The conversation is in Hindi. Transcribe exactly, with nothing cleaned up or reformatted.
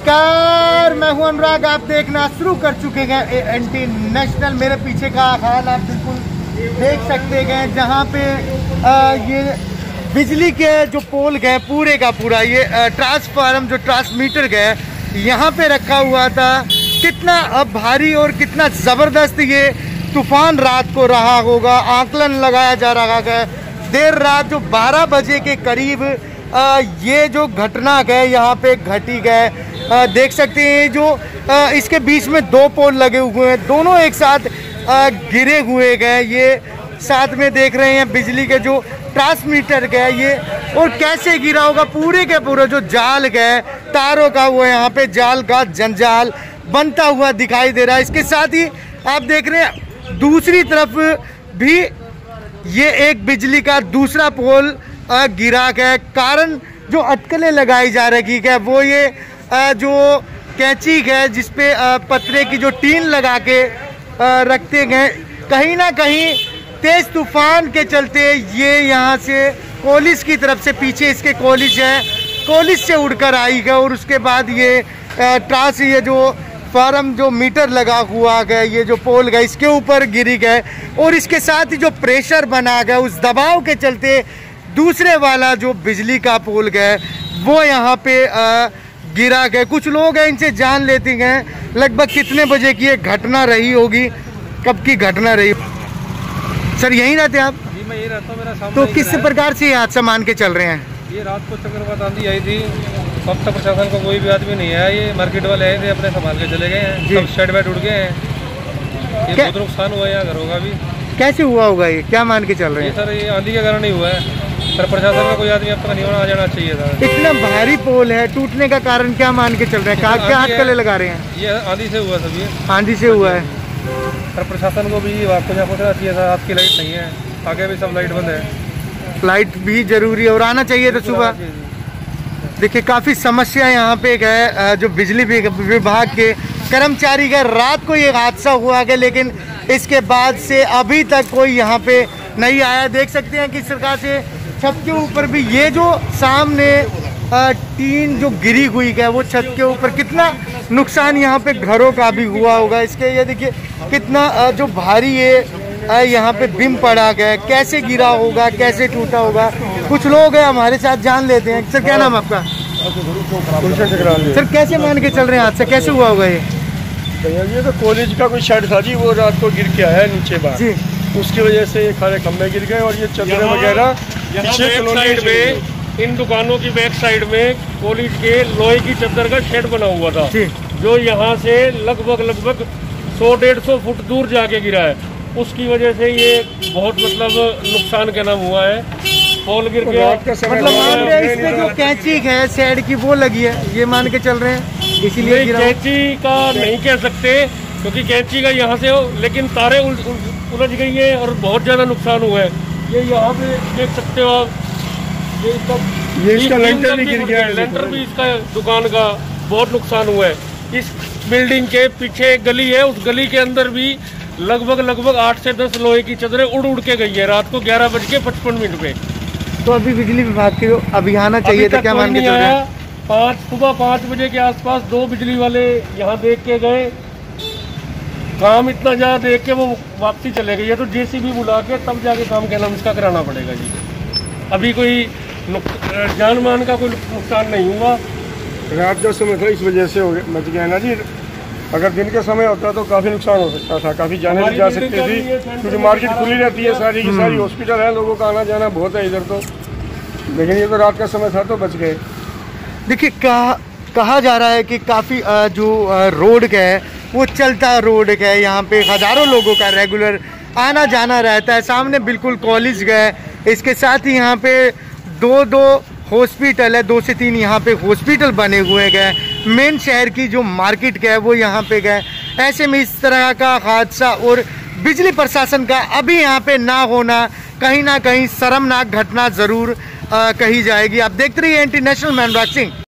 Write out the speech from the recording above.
नमस्कार, मैं हूं अनुराग। आप देखना शुरू कर चुके हैं एंटी नेशनल। मेरे पीछे का हाल आप बिल्कुल देख सकते हैं, जहां पे आ, ये बिजली के जो पोल गए पूरे का पूरा, ये ट्रांसफार्म जो ट्रांसमीटर गए यहाँ पे रखा हुआ था। कितना अब भारी और कितना ज़बरदस्त ये तूफान रात को रहा होगा, आकलन लगाया जा रहा है। देर रात जो बारह बजे के करीब आ, ये जो घटना है यहाँ पे घटी गए। देख सकते हैं जो आ, इसके बीच में दो पोल लगे हुए हैं, दोनों एक साथ आ, गिरे हुए गए। ये साथ में देख रहे हैं बिजली के जो ट्रांसमीटर गए ये, और कैसे गिरा होगा पूरे के पूरे जो जाल गए तारों का, वो यहाँ पे जाल का जंजाल बनता हुआ दिखाई दे रहा है। इसके साथ ही आप देख रहे हैं दूसरी तरफ भी ये एक बिजली का दूसरा पोल गिरा है। कारण जो अटकलें लगाई जा रही है वो ये जो कैंची है जिसपे पतरे की जो टीन लगा के रखते गए, कहीं ना कहीं तेज तूफान के चलते ये यहाँ से कॉलेज की तरफ से, पीछे इसके कॉलेज है, कॉलेज से उड़कर आई है। और उसके बाद ये ट्रांस ये जो फार्म जो मीटर लगा हुआ गया, ये जो पोल गए इसके ऊपर गिरी गए, और इसके साथ ही जो प्रेशर बना गया उस दबाव के चलते दूसरे वाला जो बिजली का पोल गए वो यहाँ पे आ, गिरा गए। कुछ लोग हैं इनसे जान लेते गए। लगभग कितने बजे की ये घटना रही होगी, कब की घटना रही? सर यहीं रहते आप? जी मैं यही रहता हूँ। मेरा सामने तो किस प्रकार से हादसा मान के चल रहे हैं? ये रात को चक्रवात आंधी आई थी, अब तक प्रशासन को कोई भी आदमी नहीं आया। ये मार्केट वाले आए थे, अपने संभाल के चले गए हैं, सब शेड वेड उड़ गए हैं। ये बहुत नुकसान हुआ है यहाँ घरों का भी। कैसे हुआ होगा ये, क्या मान के चल रहे हैं? ये सर ये आंधी के कारण नहीं हुआ है, पर प्रशासन का कोई आदमी अब तक नहीं होना आ जाना चाहिए था। इतना भारी पोल है, टूटने का कारण क्या मान के चल रहे हैं? क्या अटकलें लगा रहे हैं? ये आंधी से हुआ, सब ये आंधी से हुआ है। पर प्रशासन को भी आपको यहाँ पहुँचना चाहिए था। आपकी लाइट नहीं है, आगे भी सब लाइट बंद है। लाइट भी जरूरी है और आना चाहिए था सुबह। देखिए काफ़ी समस्या यहाँ पे है। जो बिजली विभाग के कर्मचारी का रात को ये हादसा हुआ है, लेकिन इसके बाद से अभी तक कोई यहाँ पे नहीं आया। देख सकते हैं कि सरकार से छत के ऊपर भी ये जो सामने टीन जो गिरी हुई है वो छत के ऊपर, कितना नुकसान यहाँ पे घरों का भी हुआ होगा। इसके ये देखिए कितना जो भारी ये यहाँ पे बिम पड़ा गया, कैसे गिरा होगा, कैसे टूटा होगा। कुछ लोग हैं हमारे साथ, जान लेते हैं। सर क्या नाम आपका? सर कैसे मान के चल रहे हैं हादसा, कैसे हुआ होगा ये? ये तो कॉलेज का कोई शेड था जी, वो रात को गिर के आया है नीचे बाहर जी, उसकी वजह से ये खारे खंभे गिर गए। और ये चदरें वगैरह पीछे साइड में, इन दुकानों की बैक साइड में कॉलेज के लोहे की चद्दर का शेड बना हुआ था, जो यहाँ से लगभग लगभग सौ डेढ़ सौ फुट दूर जाके गिरा है। उसकी वजह से ये बहुत मतलब नुकसान का नाम हुआ है। पोल गिर गया, मतलब मान रहे हैं इसमें जो कैंची है शेड की वो लगी है, ये मान के चल रहे हैं, इसीलिए कैंची का नहीं कह सकते क्योंकि कैंची का यहाँ से हो, लेकिन तारे उलझ गई है और बहुत ज़्यादा नुकसान हुआ है। ये यहाँ पे देख सकते हो आप, ये इसका ये इसका लेंटर भी गिर गया है, लेंटर भी इसका दुकान का बहुत नुकसान हुआ है। इस बिल्डिंग के पीछे एक गली है, उस गली के अंदर भी लगभग लगभग आठ से दस लोहे की चदरें उड़ उड़ के गई है रात को ग्यारह बज के पचपन मिनट पे। तो अभी बिजली विभाग के अभी आना चाहिए था, क्या मान के चल रहे हैं? पाँच सुबह पाँच बजे के आसपास दो बिजली वाले यहाँ देख के गए, काम इतना ज़्यादा देख के वो वापसी चले गए। तो जेसीबी बुला के तब जाके काम कहना इसका कराना पड़ेगा जी। अभी कोई जान मान का कोई नुकसान नहीं हुआ। रात का समय था इस वजह से हो गया, मच गया ना जी। अगर दिन के समय होता तो काफ़ी नुकसान हो सकता था, काफ़ी जाने भी जा सकती थी, क्योंकि मार्केट खुली रहती है सारी की सारी, हॉस्पिटल है, लोगों का आना जाना बहुत है इधर तो। लेकिन ये तो रात का समय था तो बच गए। देखिए कहा कहा जा रहा है कि काफ़ी जो रोड है वो चलता रोड है, यहाँ पे हज़ारों लोगों का रेगुलर आना जाना रहता है। सामने बिल्कुल कॉलेज गए, इसके साथ ही यहाँ पे दो दो हॉस्पिटल है, दो से तीन यहाँ पे हॉस्पिटल बने हुए गए। मेन शहर की जो मार्केट है वो यहाँ पे गए। ऐसे में इस तरह का हादसा और बिजली प्रशासन का अभी यहाँ पे ना होना कहीं ना कहीं शर्मनाक घटना ज़रूर कही जाएगी। आप देखते रहिए एंटी नेशनल, मैं अनुराग सिंह।